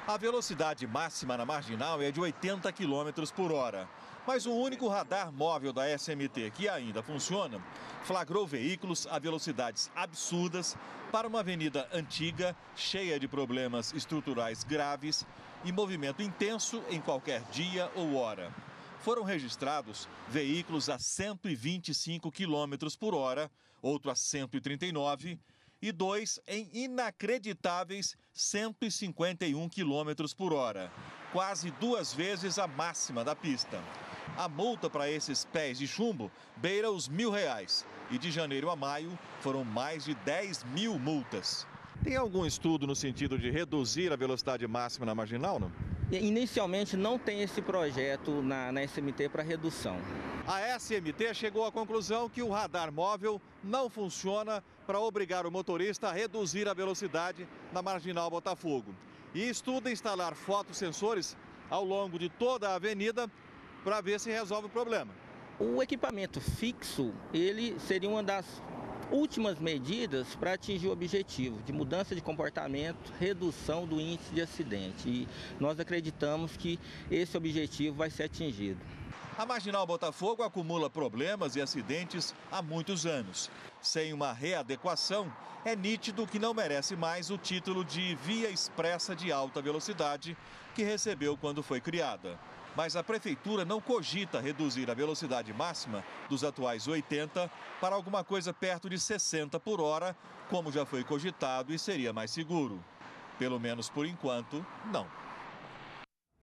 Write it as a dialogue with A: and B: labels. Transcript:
A: A velocidade máxima na marginal é de 80 km por hora. Mas o único radar móvel da SMT que ainda funciona flagrou veículos a velocidades absurdas para uma avenida antiga, cheia de problemas estruturais graves e movimento intenso em qualquer dia ou hora. Foram registrados veículos a 125 km por hora, outro a 139 e dois em inacreditáveis 151 km por hora, quase 2 vezes a máxima da pista. A multa para esses pés de chumbo beira os R$ 1.000 e de janeiro a maio foram mais de 10 mil multas. Tem algum estudo no sentido de reduzir a velocidade máxima na marginal, não?
B: Inicialmente não tem esse projeto na SMT para redução.
A: A SMT chegou à conclusão que o radar móvel não funciona para obrigar o motorista a reduzir a velocidade na marginal Botafogo. E estuda instalar fotossensores ao longo de toda a avenida para ver se resolve o problema.
B: O equipamento fixo, ele seria uma das últimas medidas para atingir o objetivo de mudança de comportamento, redução do índice de acidente. E nós acreditamos que esse objetivo vai ser atingido.
A: A marginal Botafogo acumula problemas e acidentes há muitos anos. Sem uma readequação, é nítido que não merece mais o título de via expressa de alta velocidade que recebeu quando foi criada. Mas a prefeitura não cogita reduzir a velocidade máxima dos atuais 80 para alguma coisa perto de 60 por hora, como já foi cogitado e seria mais seguro. Pelo menos por enquanto, não.